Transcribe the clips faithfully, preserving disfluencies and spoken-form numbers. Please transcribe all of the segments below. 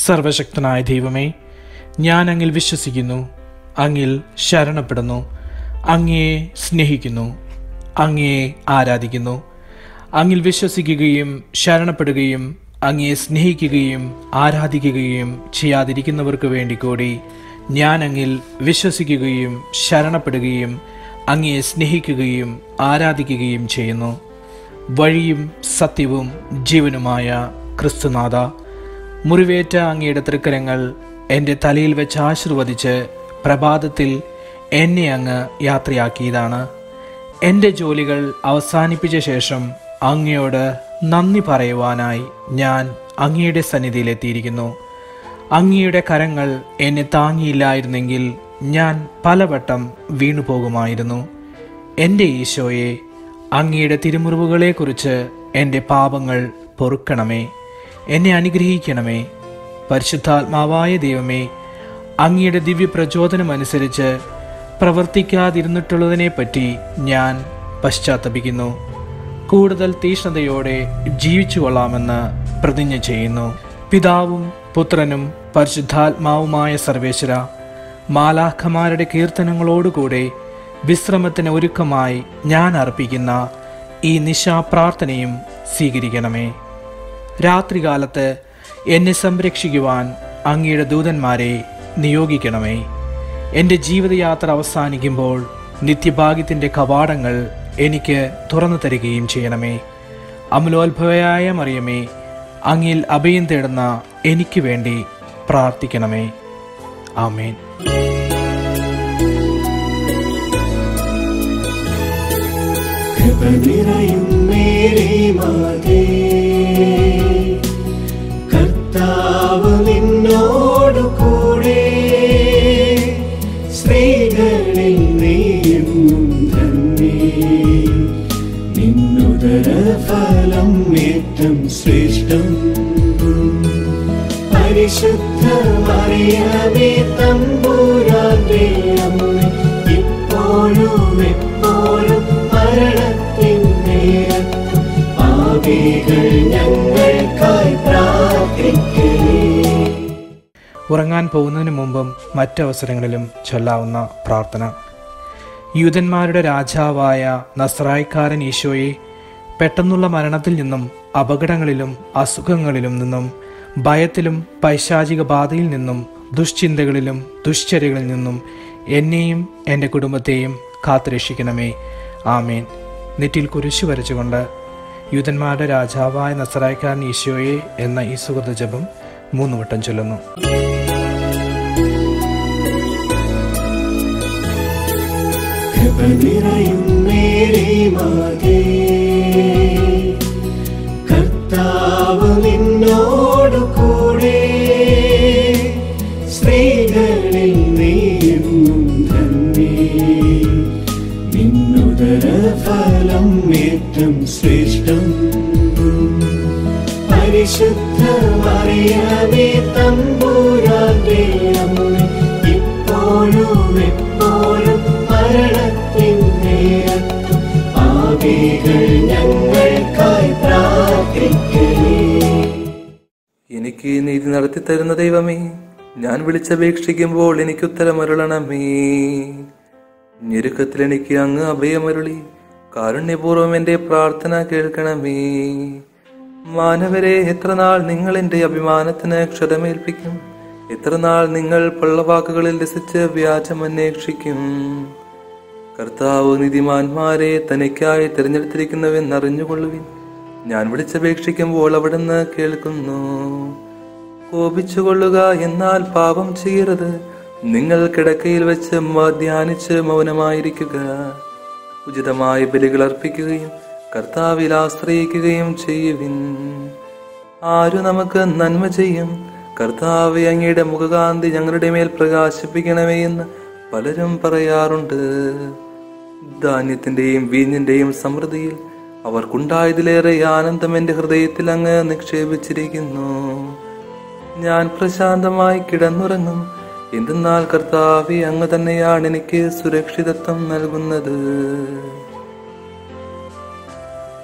സർവശക്തനായ ദൈവമേ, ഞാൻ അങ്ങിൽ വിശ്വസിക്കുന്നു, അങ്ങിൽ ശരണപ്പെടുന്നു, അങ്ങയെ സ്നേഹിക്കുന്നു, അങ്ങയെ ആരാധിക്കുന്നു. അങ്ങിൽ വിശ്വസിക്കുകയും ശരണപ്പെടുകയും അങ്ങയെ സ്നേഹിക്കുകയും ആരാധിക്കുകയും ചെയ്യാതിരിക്കുന്നവർക്ക് വേണ്ടി കൂടി ഞാൻ അങ്ങിൽ വിശ്വസിക്കുകയും ശരണപ്പെടുകയും അങ്ങയെ സ്നേഹിക്കുകയും ആരാധിക്കുകയും ചെയ്യുന്നു. വഴിയും സത്യവും ജീവനുമായ ക്രിസ്തുനാഥ, മുറിവേറ്റ അങ്ങയുടെ തൃക്കരങ്ങൾ എൻ്റെ തലയിൽ വെച്ച് ആശീർവദിച്ച് പ്രഭാതത്തിൽ എന്നെ അങ്ങ് യാത്രയാക്കിയതാണ്. എൻ്റെ ജോലികൾ അവസാനിപ്പിച്ച ശേഷം അങ്ങയോട് നന്ദി പറയുവാനായി ഞാൻ അങ്ങയുടെ സന്നിധിയിലെത്തിയിരിക്കുന്നു. അങ്ങയുടെ കരങ്ങൾ എന്നെ താങ്ങിയില്ലായിരുന്നെങ്കിൽ ഞാൻ പലവട്ടം വീണുപോകുമായിരുന്നു. എൻ്റെ ഈശോയെ, അങ്ങയുടെ തിരുമുറിവുകളെക്കുറിച്ച് എൻ്റെ പാപങ്ങൾ പൊറുക്കണമേ, എന്നെ അനുഗ്രഹിക്കണമേ. പരിശുദ്ധാത്മാവായ ദൈവമേ, അങ്ങയുടെ ദിവ്യപ്രചോദനമനുസരിച്ച് പ്രവർത്തിക്കാതിരുന്നിട്ടുള്ളതിനെപ്പറ്റി ഞാൻ പശ്ചാത്തപിക്കുന്നു. കൂടുതൽ തീഷ്ണതയോടെ ജീവിച്ചു കൊള്ളാമെന്ന് പ്രതിജ്ഞ ചെയ്യുന്നു. പിതാവും പുത്രനും പരിശുദ്ധാത്മാവുമായ സർവേശ്വര, മാലാഖമാരുടെ കീർത്തനങ്ങളോടുകൂടെ വിശ്രമത്തിന് ഒരുക്കമായി ഞാൻ അർപ്പിക്കുന്ന ഈ നിശാപ്രാർത്ഥനയും സ്വീകരിക്കണമേ. രാത്രികാലത്ത് എന്നെ സംരക്ഷിക്കുവാൻ അങ്ങയുടെ ദൂതന്മാരെ നിയോഗിക്കണമേ. എൻ്റെ ജീവിതയാത്ര അവസാനിക്കുമ്പോൾ നിത്യഭാഗ്യത്തിൻ്റെ കവാടങ്ങൾ എനിക്ക് തുറന്നു തരികയും ചെയ്യണമേ. അമലോത്ഭവയായ മറിയമേ, അങ്ങിൽ അഭയം തേടുന്ന എനിക്ക് വേണ്ടി പ്രാർത്ഥിക്കണമേ. ആമേൻ. കർത്താവ് നിന്നോടു കൂടെ, സ്ത്രീകളിൽ നീയെന്നും ധന്യേ, നിന്നുദരഫലം ഏറ്റം ശ്രേഷ്ഠം. പരിശുദ്ധ മറിയമേ തമ്പുരാന്റെ അമ്മേ, ഇപ്പോഴും എപ്പോഴും മരണത്തിൻ നേരത്തും പാപികൾ ഞങ്ങൾക്കായി പ്രാർത്ഥിക്കണേ. ഉറങ്ങാൻ പോകുന്നതിന് മുമ്പും മറ്റവസരങ്ങളിലും ചൊല്ലാവുന്ന പ്രാർത്ഥന. യൂദന്മാരുടെ രാജാവായ നസ്രായിക്കാരൻ ഈശോയെ, പെട്ടെന്നുള്ള മരണത്തിൽ നിന്നും അപകടങ്ങളിലും അസുഖങ്ങളിലും നിന്നും ഭയത്തിലും പൈശാചിക ബാധയിൽ നിന്നും ദുശ്ചിന്തകളിലും ദുശ്ചര്യകളിൽ നിന്നും എന്നെയും എൻ്റെ കുടുംബത്തെയും കാത്തുരക്ഷിക്കണമേ. ആമേൻ. നെറ്റിൽ കുരിശു വരച്ചുകൊണ്ട് യൂദന്മാരുടെ രാജാവായ നസ്രായിക്കാരൻ ഈശോയെ എന്ന ഈ സുഗത ജപം മൂന്ന് വട്ടം ചൊല്ലുന്നു. കർത്താവ് നിന്നോടു കൂടെ, സ്ത്രീകളിൽ നീയെന്നും ധന്യേ, നിന്നുദരഫലം ഏറ്റം ശ്രേഷ്ഠം. പരിശുദ്ധ മറിയമേ തമ്പുരാന്റെ അമ്മേ, ഇപ്പോഴും എപ്പോഴും മരണത്തിൻ നേരത്തും പാപികൾ ഞങ്ങൾക്കായി പ്രാർത്ഥിക്കണേ. എനിക്ക് നീതി നടത്തി തരുന്ന ദൈവമേ, ഞാൻ വിളിച്ചപേക്ഷിക്കുമ്പോൾ എനിക്ക് ഉത്തരമരുളണമേ. ഞെരുക്കത്തിൽ എനിക്ക് അങ്ങ് അഭയമരുളി കാരുണ്യപൂർവ്വം എൻ്റെ പ്രാർത്ഥന കേൾക്കണമേ. മാനവരെ, എത്ര നാൾ നിങ്ങൾ എൻ്റെ അഭിമാനത്തിന് ക്ഷതമേൽപ്പിക്കും? എത്ര നാൾ നിങ്ങൾ പള്ളവാക്കുകളിൽ രസിച്ച് വ്യാജം അന്വേഷിക്കും? കർത്താവ് നീതിമാന്മാരെ തനിക്കായി തിരഞ്ഞെടുത്തിരിക്കുന്നുവെന്നറിഞ്ഞുകൊള്ളുവിൻ. ഞാൻ വിളിച്ചപേക്ഷിക്കുമ്പോൾ അവിടുന്ന് കേൾക്കുന്നു. കോപിച്ചുകൊള്ളുക, എന്നാൽ പാപം ചെയ്യരുത്. നിങ്ങൾ കിടക്കയിൽ വെച്ച് ധ്യാനിച്ച് മൗനമായിരിക്കുക. ഉചിതമായ ബലികൾ അർപ്പിക്കുകയും കർത്താവിൽ ആശ്രയിക്കുകയും ചെയ്യുവിൻ. ആരു നമുക്ക് നന്മ ചെയ്യും? കർത്താവേ, അങ്ങയുടെ മുഖകാന്തി ഞങ്ങളുടെ മേൽ പ്രകാശിപ്പിക്കണമേ എന്ന് പലരും പറയാറുണ്ട്. ധാന്യത്തിന്റെയും വീഞ്ഞിന്റെയും സമൃദ്ധിയിൽ അവർക്കുണ്ടായതിലേറെ ആനന്ദം എന്റെ ഹൃദയത്തിൽ അങ്ങ് നിക്ഷേപിച്ചിരിക്കുന്നു. ഞാൻ പ്രശാന്തമായി കിടന്നുറങ്ങും, എന്തെന്നാൽ കർത്താവേ, അങ്ങ് തന്നെയാണ് എനിക്ക് സുരക്ഷിതത്വം നൽകുന്നത്.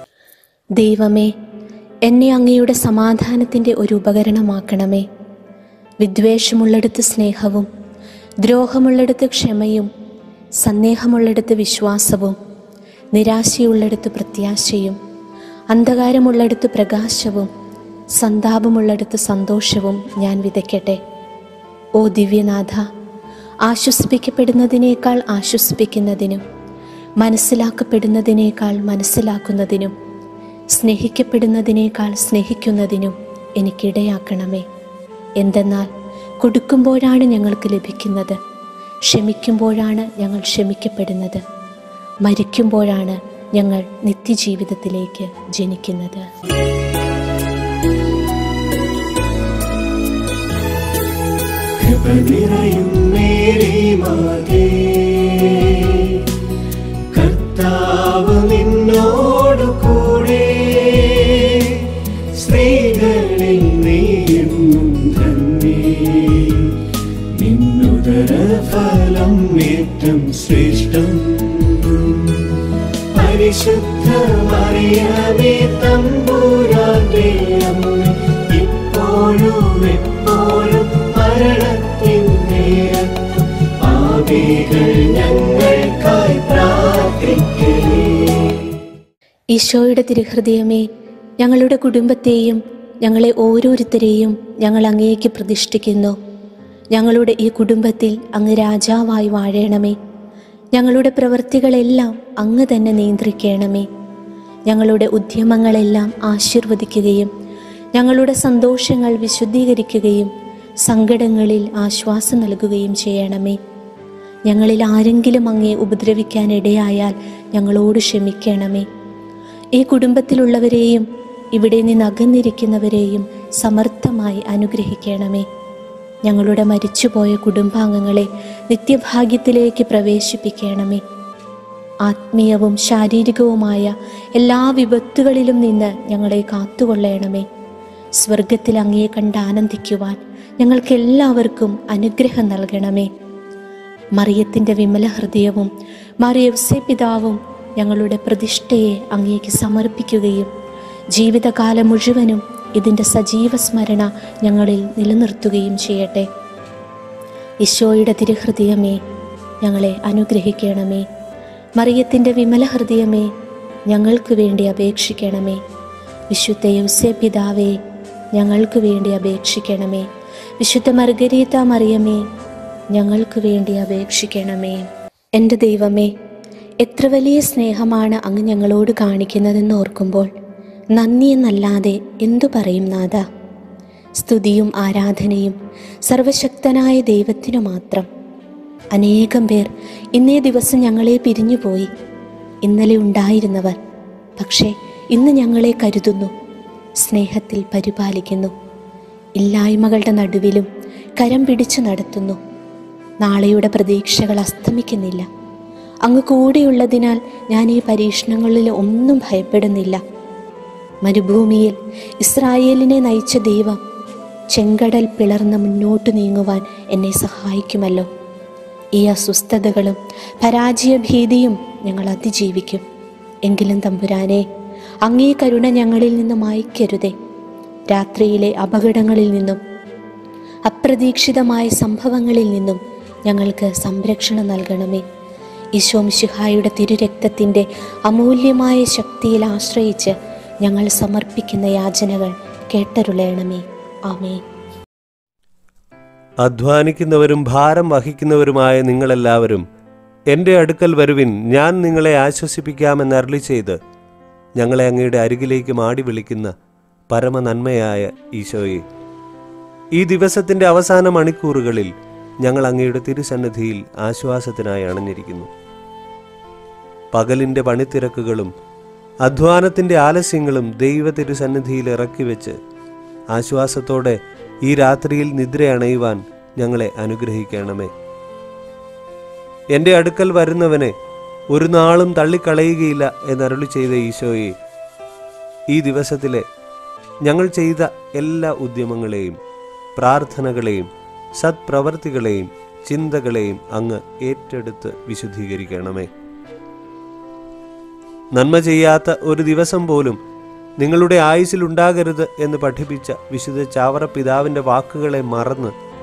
ദൈവമേ, എന്നെ അങ്ങയുടെ സമാധാനത്തിൻ്റെ ഒരു ഉപകരണമാക്കണമേ. വിദ്വേഷമുള്ളിടത്ത് സ്നേഹവും, ദ്രോഹമുള്ളിടത്ത് ക്ഷമയും, സന്ദേഹമുള്ളിടത്ത് വിശ്വാസവും, നിരാശയുള്ളിടത്ത് പ്രത്യാശയും, അന്ധകാരമുള്ളിടത്ത് പ്രകാശവും, സന്താപമുള്ളിടത്ത് സന്തോഷവും ഞാൻ വിതയ്ക്കട്ടെ. ഓ ദിവ്യനാഥ, ആശ്വസിപ്പിക്കപ്പെടുന്നതിനേക്കാൾ ആശ്വസിപ്പിക്കുന്നതിനും, മനസ്സിലാക്കപ്പെടുന്നതിനേക്കാൾ മനസ്സിലാക്കുന്നതിനും, സ്നേഹിക്കപ്പെടുന്നതിനേക്കാൾ സ്നേഹിക്കുന്നതിനും എനിക്കിടയാക്കണമേ. എന്തെന്നാൽ കൊടുക്കുമ്പോഴാണ് ഞങ്ങൾക്ക് ലഭിക്കുന്നത്, ക്ഷമിക്കുമ്പോഴാണ് ഞങ്ങൾ ക്ഷമിക്കപ്പെടുന്നത്, മരിക്കുമ്പോഴാണ് ഞങ്ങൾ നിത്യജീവിതത്തിലേക്ക് ജനിക്കുന്നത്. കൃപ നിറയും മേരി മാതേ, കർത്താവ് നിന്നോടു കൂടെ, സ്ത്രീകളിൽ നീയെന്നും ധന്യേ, നിന്നുദര ഫലം ഏറ്റം ശ്രേഷ്ഠം. പരിശുദ്ധ മറിയമേ തമ്പുരാന്റെ അമ്മേ, ഇപ്പോഴും എപ്പോഴും മരണത്തിൻ നേരത്തും പാപികൾ ഞങ്ങൾക്കായി പ്രാർത്ഥിക്കണേ. ഈശോയുടെ തിരുഹൃദയമേ, ഞങ്ങളുടെ കുടുംബത്തെയും ഞങ്ങളെ ഓരോരുത്തരെയും ഞങ്ങൾ അങ്ങേക്ക് പ്രതിഷ്ഠിക്കുന്നു. ഞങ്ങളുടെ ഈ കുടുംബത്തിൽ അങ്ങ് രാജാവായി വാഴണമേ. ഞങ്ങളുടെ പ്രവൃത്തികളെല്ലാം അങ്ങ് തന്നെ നിയന്ത്രിക്കണമേ. ഞങ്ങളുടെ ഉദ്യമങ്ങളെല്ലാം ആശീർവദിക്കുകയും ഞങ്ങളുടെ സന്തോഷങ്ങൾ വിശുദ്ധീകരിക്കുകയും സങ്കടങ്ങളിൽ ആശ്വാസം നൽകുകയും ചെയ്യണമേ. ഞങ്ങളിൽ ആരെങ്കിലും അങ്ങേ ഉപദ്രവിക്കാനിടയായാൽ ഞങ്ങളോട് ക്ഷമിക്കണമേ. ഈ കുടുംബത്തിലുള്ളവരെയും ഇവിടെ നിന്ന് അകന്നിരിക്കുന്നവരെയും സമർത്ഥമായി അനുഗ്രഹിക്കണമേ. ഞങ്ങളുടെ മരിച്ചുപോയ കുടുംബാംഗങ്ങളെ നിത്യഭാഗ്യത്തിലേക്ക് പ്രവേശിപ്പിക്കണമേ. ആത്മീയവും ശാരീരികവുമായ എല്ലാ വിപത്തുകളിലും നിന്ന് ഞങ്ങളെ കാത്തുകൊള്ളണമേ. സ്വർഗത്തിൽ അങ്ങയെ കണ്ട് ആനന്ദിക്കുവാൻ ഞങ്ങൾക്കെല്ലാവർക്കും അനുഗ്രഹം നൽകണമേ. മറിയത്തിൻ്റെ വിമല ഹൃദയവും മറിയൗസേ പിതാവും ഞങ്ങളുടെ പ്രതിഷ്ഠയെ അങ്ങേക്ക് സമർപ്പിക്കുകയും ജീവിതകാലം മുഴുവനും ഇതിൻ്റെ സജീവ സ്മരണ ഞങ്ങളിൽ നിലനിർത്തുകയും ചെയ്യട്ടെ. ഈശോയുടെ തിരുഹൃദയമേ, ഞങ്ങളെ അനുഗ്രഹിക്കണമേ. മറിയത്തിൻ്റെ വിമല ഹൃദയമേ, ഞങ്ങൾക്ക് വേണ്ടി അപേക്ഷിക്കണമേ. വിശുദ്ധ യൗസേ പിതാവേ, ഞങ്ങൾക്ക് വേണ്ടി അപേക്ഷിക്കണമേ. വിശുദ്ധ മർഗരീത മറിയമേ, ഞങ്ങൾക്ക് വേണ്ടി അപേക്ഷിക്കണമേ. എൻ്റെ ദൈവമേ, എത്ര വലിയ സ്നേഹമാണ് അങ്ങ് ഞങ്ങളോട് കാണിക്കുന്നതെന്ന് ഓർക്കുമ്പോൾ നന്ദി എന്നല്ലാതെ എന്തു പറയും നാഥ. സ്തുതിയും ആരാധനയും സർവശക്തനായ ദൈവത്തിനു മാത്രം. അനേകം പേർ ഇന്നേ ദിവസം ഞങ്ങളെ പിരിഞ്ഞുപോയി. ഇന്നലെ ഉണ്ടായിരുന്നവർ പക്ഷേ ഇന്ന് ഞങ്ങളെ കരുതുന്നു, സ്നേഹത്തിൽ പരിപാലിക്കുന്നു. ഇല്ലായ്മകളുടെ നടുവിലും കരം പിടിച്ചു നടത്തുന്നു. നാളെയുടെ പ്രതീക്ഷകൾ അസ്തമിക്കുന്നില്ല. അങ്ങ് കൂടെയുള്ളതിനാൽ ഞാൻ ഈ പരീക്ഷണങ്ങളിൽ ഒന്നും ഭയപ്പെടുന്നില്ല. മരുഭൂമിയിൽ ഇസ്രായേലിനെ നയിച്ച ദൈവം ചെങ്കടൽ പിളർന്ന് മുന്നോട്ട് നീങ്ങുവാൻ എന്നെ സഹായിക്കുമല്ലോ. ഈ അസ്വസ്ഥതകളും പരാജയഭീതിയും ഞങ്ങൾ അതിജീവിക്കും. എങ്കിലും തമ്പുരാനെ, അങ്ങേ കരുണ ഞങ്ങളിൽ നിന്ന് മായ്ക്കരുതേ. രാത്രിയിലെ അപകടങ്ങളിൽ നിന്നും അപ്രതീക്ഷിതമായ സംഭവങ്ങളിൽ നിന്നും ഞങ്ങൾക്ക് സംരക്ഷണം നൽകണമേ. ഈശോ മിശിഹായുടെ തിരുരക്തത്തിൻ്റെ അമൂല്യമായ ശക്തിയിൽ ആശ്രയിച്ച് ഞങ്ങൾ സമർപ്പിക്കുന്ന യാചനകൾ കേട്ടരുളയണമേ. ആമേൻ. അധ്വാനിക്കുന്നവരും ഭാരം വഹിക്കുന്നവരുമായ നിങ്ങളെല്ലാവരും എൻ്റെ അടുക്കൽ വരുവിൻ, ഞാൻ നിങ്ങളെ ആശ്വസിപ്പിക്കാമെന്ന് അരുളി ചെയ്ത് ഞങ്ങളെ അങ്ങയുടെ അരികിലേക്ക് മാടി വിളിക്കുന്ന പരമനന്മയായ ഈശോയെ, ഈ ദിവസത്തിൻ്റെ അവസാന മണിക്കൂറുകളിൽ ഞങ്ങൾ അങ്ങയുടെ തിരുസന്നിധിയിൽ ആശ്വാസത്തിനായി അണഞ്ഞിരിക്കുന്നു. പകലിൻ്റെ പണിത്തിരക്കുകളും അധ്വാനത്തിൻ്റെ ആലസ്യങ്ങളും ദൈവ തിരുസന്നിധിയിൽ ഇറക്കി വെച്ച് ആശ്വാസത്തോടെ ഈ രാത്രിയിൽ നിദ്രയണയുവാൻ ഞങ്ങളെ അനുഗ്രഹിക്കണമേ. എൻ്റെ അടുക്കൽ വരുന്നവനെ ഒരു നാളും തള്ളിക്കളയുകയില്ല എന്നരുളി ചെയ്ത ഈശോയെ, ഈ ദിവസത്തിലെ ഞങ്ങൾ ചെയ്ത എല്ലാ ഉദ്യമങ്ങളെയും പ്രാർത്ഥനകളെയും സത്പ്രവർത്തികളെയും ചിന്തകളെയും അങ്ങ് ഏറ്റെടുത്ത് വിശുദ്ധീകരിക്കണമേ. നന്മ ചെയ്യാത്ത ഒരു ദിവസം പോലും നിങ്ങളുടെ ആയുസ്സിൽ ഉണ്ടാകരുത് എന്ന് പഠിപ്പിച്ച വിശുദ്ധ ചാവറ പിതാവിൻ്റെ വാക്കുകളെ മറന്ന്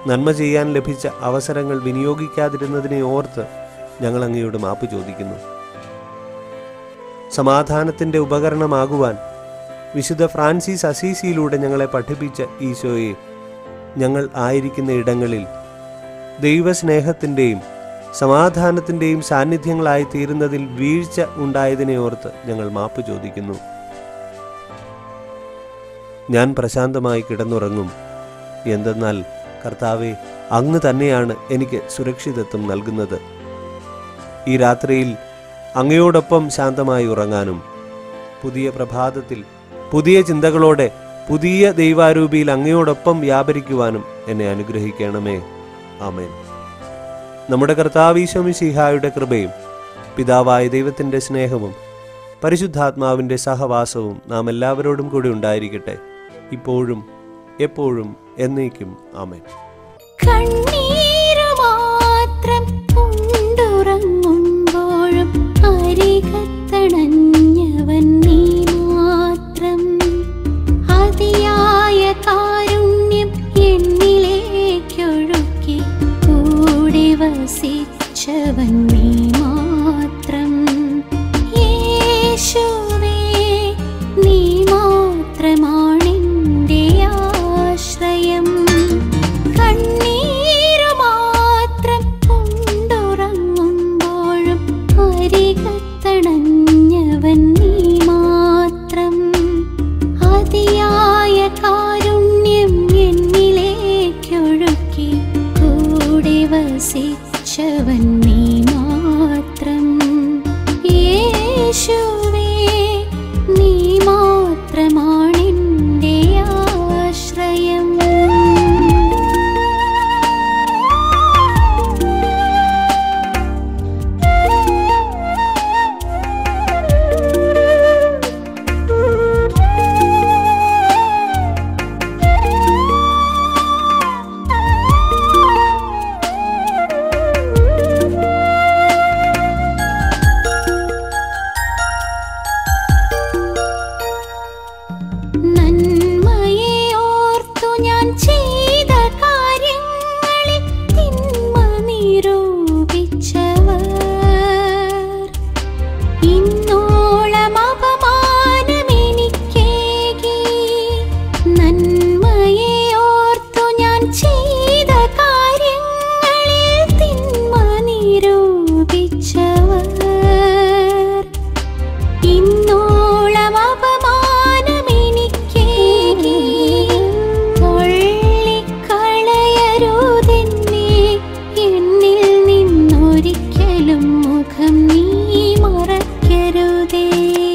നന്മ ചെയ്യാൻ ലഭിച്ച അവസരങ്ങൾ വിനിയോഗിക്കാതിരുന്നതിനെ ഓർത്ത് ഞങ്ങൾ അങ്ങയോട് മാപ്പ് ചോദിക്കുന്നു. സമാധാനത്തിൻ്റെ ഉപകരണമാകുവാൻ വിശുദ്ധ ഫ്രാൻസിസ് അസീസിയിലൂടെ ഞങ്ങളെ പഠിപ്പിച്ച ഈശോയെ, ഞങ്ങൾ ആയിരിക്കുന്ന ഇടങ്ങളിൽ ദൈവസ്നേഹത്തിൻ്റെയും സമാധാനത്തിൻ്റെയും സാന്നിധ്യങ്ങളായി തീരുന്നതിൽ വീഴ്ച ഉണ്ടായതിനെ ഓർത്ത് ഞങ്ങൾ മാപ്പ് ചോദിക്കുന്നു. ഞാൻ പ്രശാന്തമായി കിടന്നുറങ്ങും, എന്തെന്നാൽ കർത്താവെ, അങ്ങ് തന്നെയാണ് എനിക്ക് സുരക്ഷിതത്വം നൽകുന്നത്. ഈ രാത്രിയിൽ അങ്ങയോടൊപ്പം ശാന്തമായി ഉറങ്ങാനും പുതിയ പ്രഭാതത്തിൽ പുതിയ ചിന്തകളോടെ പുതിയ ദൈവാരൂപിയിൽ അങ്ങയോടൊപ്പം വ്യാപരിക്കുവാനും എന്നെ അനുഗ്രഹിക്കണമേ. ആമേൻ. നമ്മുടെ കർത്താവ് ഈശോ മിശിഹായുടെ കൃപയും പിതാവായ ദൈവത്തിൻ്റെ സ്നേഹവും പരിശുദ്ധാത്മാവിൻ്റെ സഹവാസവും നാം എല്ലാവരോടും കൂടി ഉണ്ടായിരിക്കട്ടെ, ഇപ്പോഴും എപ്പോഴും എന്നേക്കും. ആമേൻ. കണ്ണീരുമാത്രം കൊണ്ടുറങ്ങുമ്പോഴും അരികത്തണഞ്ഞവൻ നീ മാത്രം. അതിയായ കാരുണ്യം എന്നിലേക്കൊഴുക്കി കൂടി വസിച്ചവൻ നീ മാത്രം. യേശുവേ, നീ മാത്രമാണെൻ്റെ ആശ്രയം. കണ്ണീരുമാത്രം കൊണ്ടുറങ്ങുമ്പോഴും അരികത്തണഞ്ഞവൻ നീ മാത്രം. അതിയായ കാരുണ്യം എന്നിലേക്കൊഴുക്കി കൂടെ വസിച്ചവൻ നീ മാത്രം. യേശുവേ, നീ മാത്രമാണെൻ്റെ ആശ്രയം. നന്മയെ ഓർത്തു ഞാൻ ചെയ്ത കാര്യങ്ങളിൽ തിന്മ നിരൂപിച്ചവർ ഇന്നോളം അപമാനമെനിക്കേകി. നന്മയെ ഓർത്തു ഞാൻ ചെയ്ത കാര്യങ്ങളിൽ തിന്മ നിരൂപിച്ചവർ ഇന്നോളം അപമാനമെനിക്കേകി. തള്ളിക്കളയരുതെന്നെ, എന്നിൽ നിന്നൊരിക്കലും മുഖം നീ മറക്കരുതേ.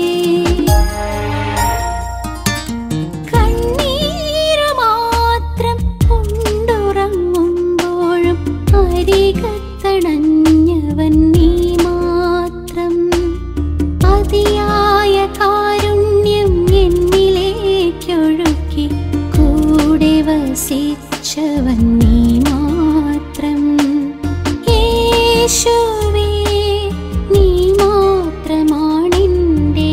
കണ്ണീരുമാത്രം കൊണ്ടുറങ്ങുമ്പോഴും അരികത്തണഞ്ഞവൻ നീ മാത്രം. അതിയായ കാരുണ്യം എന്നിലേക്കൊഴുക്കി കൂടെ വസിച്ചവൻ നീ മാത്രം. യേശുവേ, നീ മാത്രമാണെൻ്റെ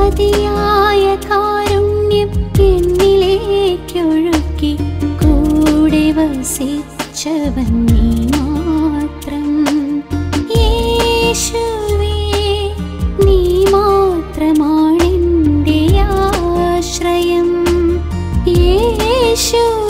അതിയായ കാരുണ്യം എന്നിലേക്കൊഴുക്കി കൂടെ വസിച്ചവൻ നീ മാത്രം. യേശുവേ, നീ മാത്രമാണെൻ്റെ ആശ്രയം. യേശു